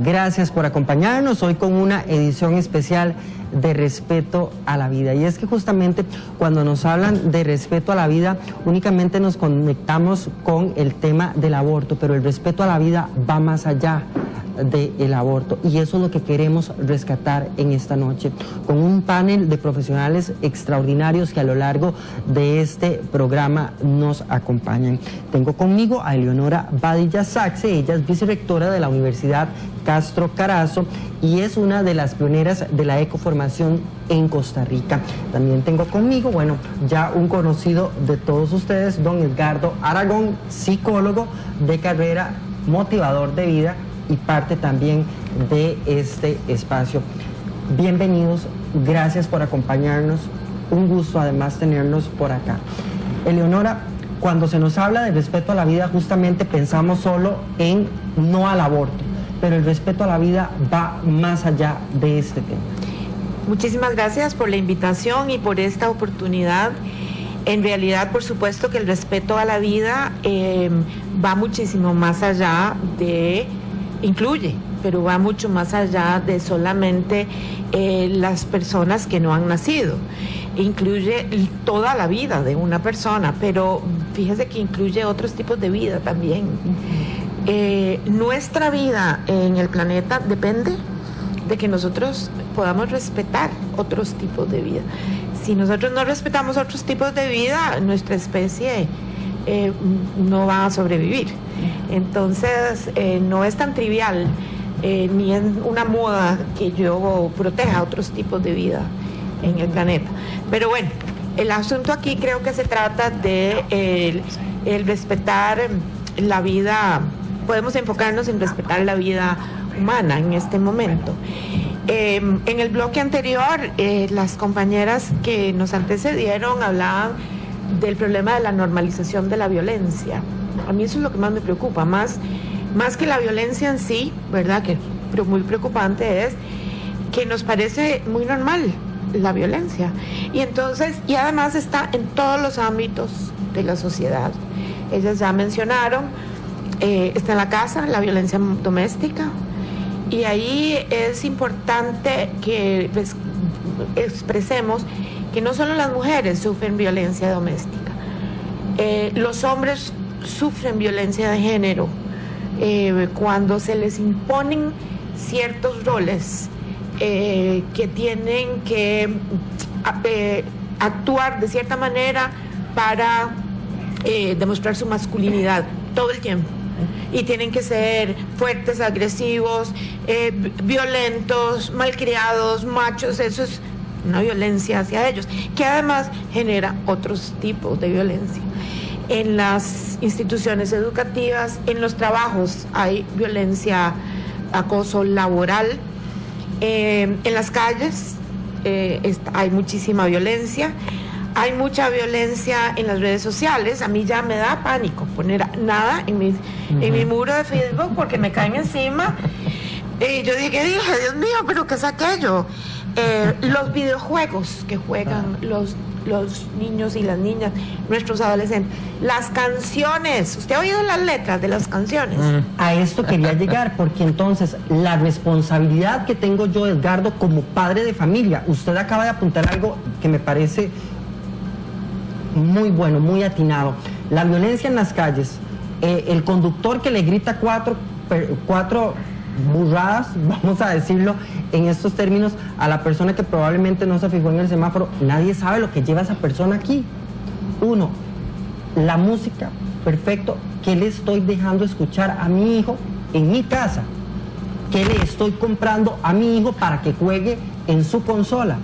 Gracias por acompañarnos hoy con una edición especial de respeto a la vida. Y es que justamente cuando nos hablan de respeto a la vida, únicamente nos conectamos con el tema del aborto, pero el respeto a la vida va más allá del aborto, y eso es lo que queremos rescatar en esta noche, con un panel de profesionales extraordinarios que a lo largo de este programa nos acompañan. Tengo conmigo a Eleonora Badilla Saxe, ella es vicerrectora de la Universidad Castro Carazo y es una de las pioneras de la ecoformación en Costa Rica. También tengo conmigo, bueno, ya un conocido de todos ustedes, don Edgardo Aragón, psicólogo de carrera, motivador de vida y parte también de este espacio. Bienvenidos, gracias por acompañarnos, un gusto además tenernos por acá. Eleonora, cuando se nos habla de respeto a la vida, justamente pensamos solo en no al aborto, pero el respeto a la vida va más allá de este tema. Muchísimas gracias por la invitación y por esta oportunidad. En realidad, por supuesto que el respeto a la vida va muchísimo más allá de... incluye, pero va mucho más allá de solamente las personas que no han nacido. Incluye toda la vida de una persona, pero fíjese que incluye otros tipos de vida también. Nuestra vida en el planeta depende de que nosotros podamos respetar otros tipos de vida. Si nosotros no respetamos otros tipos de vida, nuestra especie no va a sobrevivir. Entonces no es tan trivial ni es una moda que yo proteja otros tipos de vida en el planeta. Pero bueno, el asunto aquí creo que se trata de el respetar la vida. Podemos enfocarnos en respetar la vida humana en este momento. En el bloque anterior, las compañeras que nos antecedieron hablaban del problema de la normalización de la violencia. A mí eso es lo que más me preocupa, más que la violencia en sí, ¿verdad? Pero muy preocupante es que nos parece muy normal la violencia. Y además está en todos los ámbitos de la sociedad. Ellas ya mencionaron, está en la casa, la violencia doméstica, y ahí es importante que expresemos que no solo las mujeres sufren violencia doméstica, los hombres sufren violencia de género cuando se les imponen ciertos roles que tienen que actuar de cierta manera para demostrar su masculinidad todo el tiempo. Y tienen que ser fuertes, agresivos, violentos, malcriados, machos. Eso es una violencia hacia ellos, que además genera otros tipos de violencia. En las instituciones educativas, en los trabajos hay violencia, acoso laboral. En las calles hay muchísima violencia. Hay mucha violencia en las redes sociales. A mí ya me da pánico poner nada en mi muro de Facebook porque me caen encima. Yo dije, Dios mío, ¿pero qué es aquello? Los videojuegos que juegan los niños y las niñas, nuestros adolescentes. Las canciones. ¿Usted ha oído las letras de las canciones? A esto quería llegar, porque entonces la responsabilidad que tengo yo, Edgardo, como padre de familia, usted acaba de apuntar algo que me parece muy bueno, muy atinado. La violencia en las calles, el conductor que le grita cuatro burradas, vamos a decirlo en estos términos, a la persona que probablemente no se fijó en el semáforo. Nadie sabe lo que lleva esa persona aquí. Uno, la música, perfecto, ¿qué le estoy dejando escuchar a mi hijo en mi casa? ¿Qué le estoy comprando a mi hijo para que juegue en su consola?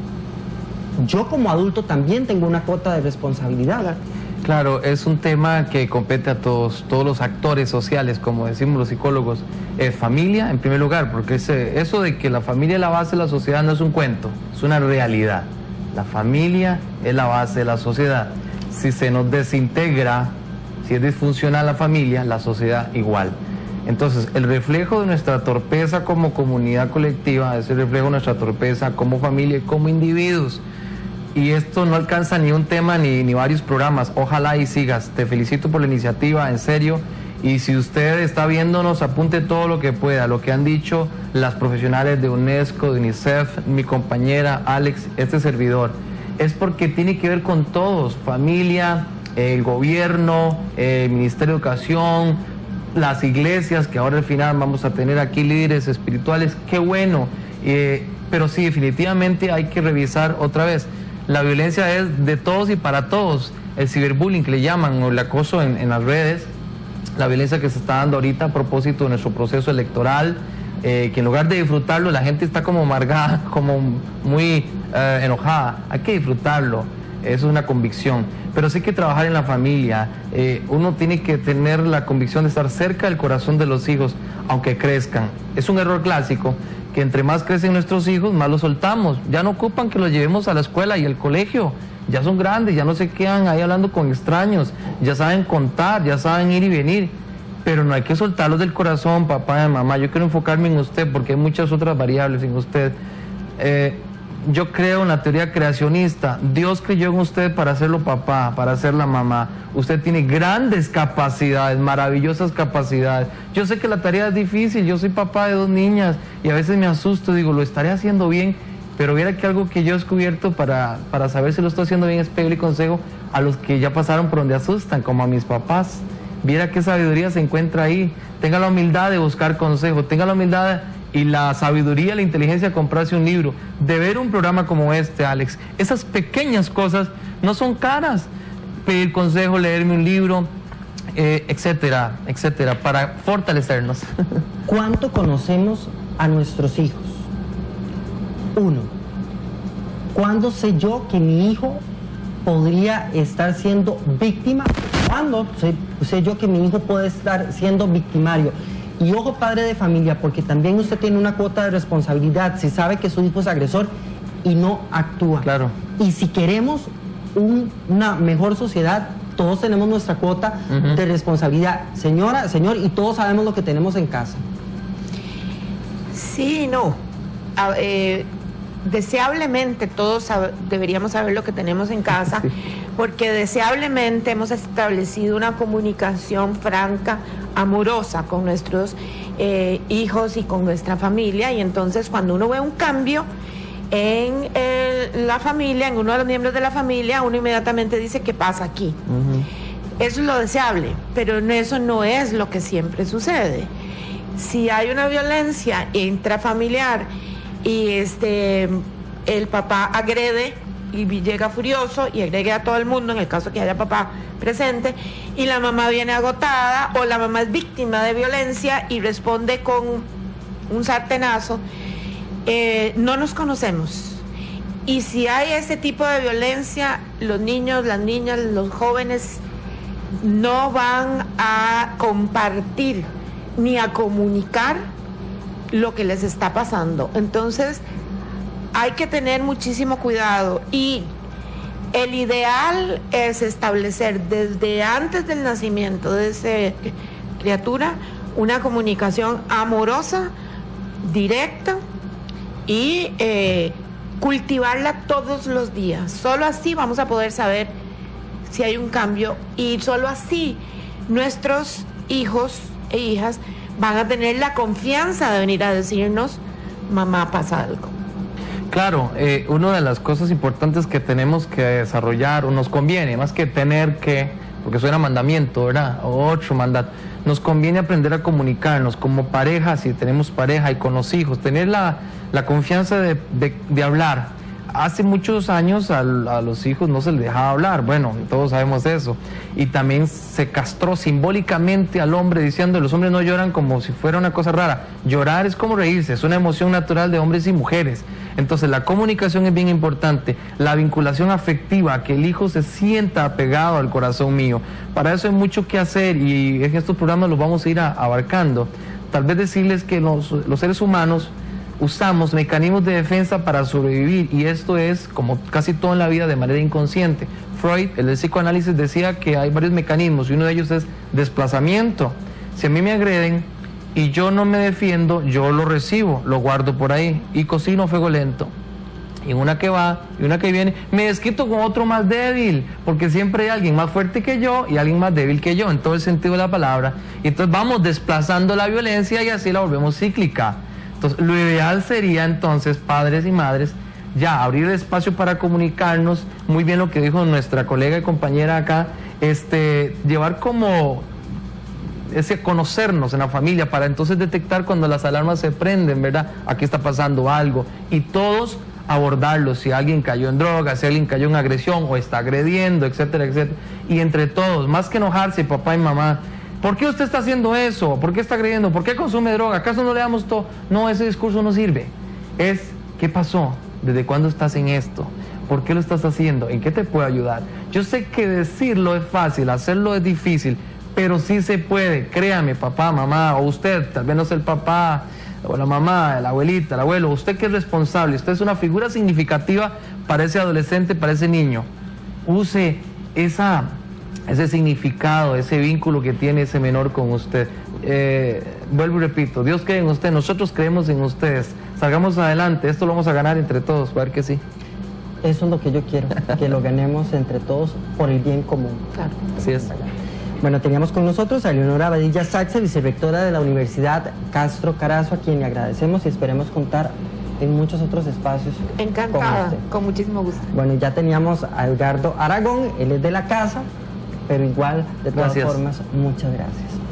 Yo como adulto también tengo una cuota de responsabilidad. Claro, es un tema que compete a todos los actores sociales, como decimos los psicólogos. Familia, en primer lugar, porque eso de que la familia es la base de la sociedad no es un cuento, es una realidad. La familia es la base de la sociedad. Si se nos desintegra, si es disfuncional la familia, la sociedad igual. Entonces, el reflejo de nuestra torpeza como comunidad colectiva es el reflejo de nuestra torpeza como familia y como individuos. Y esto no alcanza ni un tema ni varios programas. Ojalá y sigas. Te felicito por la iniciativa, en serio. Y si usted está viéndonos, apunte todo lo que pueda, lo que han dicho las profesionales de UNESCO, de UNICEF, mi compañera Alex, este servidor. Es porque tiene que ver con todos, familia, el gobierno, el Ministerio de Educación, las iglesias, que ahora al final vamos a tener aquí líderes espirituales. ¡Qué bueno! Pero sí, definitivamente hay que revisar otra vez. La violencia es de todos y para todos. El ciberbullying, que le llaman, o el acoso en las redes, la violencia que se está dando ahorita a propósito de nuestro proceso electoral, que en lugar de disfrutarlo, la gente está como amargada, como muy enojada. Hay que disfrutarlo, eso es una convicción. Pero sí hay que trabajar en la familia. Uno tiene que tener la convicción de estar cerca del corazón de los hijos, aunque crezcan. Es un error clásico, que entre más crecen nuestros hijos, más los soltamos. Ya no ocupan que los llevemos a la escuela y al colegio. Ya son grandes, ya no se quedan ahí hablando con extraños, ya saben contar, ya saben ir y venir, pero no hay que soltarlos del corazón, papá y mamá. Yo quiero enfocarme en usted porque hay muchas otras variables en usted. Yo creo en la teoría creacionista. Dios creyó en usted para hacerlo papá, para hacerla mamá. Usted tiene grandes capacidades, maravillosas capacidades. Yo sé que la tarea es difícil, yo soy papá de 2 niñas y a veces me asusto, digo, lo estaré haciendo bien. Pero viera que algo que yo he descubierto para saber si lo estoy haciendo bien es pedirle consejo a los que ya pasaron por donde asustan, como a mis papás. Viera qué sabiduría se encuentra ahí. Tenga la humildad de buscar consejo, tenga la humildad y la sabiduría, la inteligencia de comprarse un libro, de ver un programa como este, Alex. Esas pequeñas cosas no son caras. Pedir consejo, leerme un libro, etcétera, etcétera, para fortalecernos. ¿Cuánto conocemos a nuestros hijos? 1. ¿Cuándo sé yo que mi hijo podría estar siendo víctima? ¿Cuándo sé yo que mi hijo puede estar siendo victimario? Y ojo, padre de familia, porque también usted tiene una cuota de responsabilidad. Si sabe que su hijo es agresor y no actúa. Claro. Y si queremos una mejor sociedad, todos tenemos nuestra cuota de responsabilidad. Señora, señor, y todos sabemos lo que tenemos en casa. Sí, no. Deseablemente todos deberíamos saber lo que tenemos en casa, porque deseablemente hemos establecido una comunicación franca, amorosa con nuestros hijos y con nuestra familia, y entonces cuando uno ve un cambio en la familia, en uno de los miembros de la familia, uno inmediatamente dice, ¿qué pasa aquí? Eso es lo deseable, pero eso no es lo que siempre sucede. Si hay una violencia intrafamiliar y el papá agrede y llega furioso y agrede a todo el mundo, en el caso que haya papá presente, y la mamá viene agotada o la mamá es víctima de violencia y responde con un sartenazo, no nos conocemos. Y si hay ese tipo de violencia, los niños, las niñas, los jóvenes no van a compartir ni a comunicar lo que les está pasando. Entonces hay que tener muchísimo cuidado, y el ideal es establecer desde antes del nacimiento de esa criatura una comunicación amorosa, directa, y cultivarla todos los días. Solo así vamos a poder saber si hay un cambio, y solo así nuestros hijos e hijas van a tener la confianza de venir a decirnos, mamá, pasa algo. Claro, una de las cosas importantes que tenemos que desarrollar, o nos conviene, más que tener que, porque suena mandamiento, ¿verdad? O otro mandato, nos conviene aprender a comunicarnos como pareja, si tenemos pareja, y con los hijos, tener la confianza de hablar. Hace muchos años a los hijos no se les dejaba hablar, bueno, todos sabemos eso, y también se castró simbólicamente al hombre diciendo, los hombres no lloran, como si fuera una cosa rara. Llorar es como reírse, es una emoción natural de hombres y mujeres. Entonces la comunicación es bien importante, la vinculación afectiva, que el hijo se sienta apegado al corazón mío. Para eso hay mucho que hacer, y en estos programas los vamos a ir abarcando. Tal vez decirles que los seres humanos usamos mecanismos de defensa para sobrevivir, y esto es, como casi todo en la vida, de manera inconsciente. Freud, el del psicoanálisis, decía que hay varios mecanismos, y uno de ellos es desplazamiento. Si a mí me agreden y yo no me defiendo, yo lo recibo, lo guardo por ahí y cocino a fuego lento. y una que va, y una que viene, me desquito con otro más débil, porque siempre hay alguien más fuerte que yo y alguien más débil que yo, en todo el sentido de la palabra. Y entonces vamos desplazando la violencia y así la volvemos cíclica. Entonces, lo ideal sería entonces, padres y madres, ya abrir el espacio para comunicarnos, muy bien lo que dijo nuestra colega y compañera acá, llevar como ese conocernos en la familia para entonces detectar cuando las alarmas se prenden, ¿verdad? Aquí está pasando algo, y todos abordarlo, si alguien cayó en drogas, si alguien cayó en agresión o está agrediendo, etcétera, etcétera, y entre todos, más que enojarse, papá y mamá, ¿por qué usted está haciendo eso? ¿Por qué está agrediendo? ¿Por qué consume droga? ¿Acaso no le damos todo? No, ese discurso no sirve. Es, ¿qué pasó? ¿Desde cuándo estás en esto? ¿Por qué lo estás haciendo? ¿En qué te puedo ayudar? Yo sé que decirlo es fácil, hacerlo es difícil, pero sí se puede, créame, papá, mamá, o usted, tal vez no sea el papá, o la mamá, la abuelita, el abuelo, usted que es responsable, usted es una figura significativa para ese adolescente, para ese niño. Use ese significado, ese vínculo que tiene ese menor con usted. Vuelvo y repito, Dios cree en usted, nosotros creemos en ustedes. Salgamos adelante, esto lo vamos a ganar entre todos, a ver que sí. Eso es lo que yo quiero, que lo ganemos entre todos por el bien común. Claro. Así es. Bueno, teníamos con nosotros a Eleonora Badilla Saxe, vicerrectora de la Universidad Castro Carazo, a quien le agradecemos y esperemos contar en muchos otros espacios. Encantada, con muchísimo gusto. Bueno, ya teníamos a Edgardo Aragón, él es de la casa, pero igual, de todas formas, muchas gracias.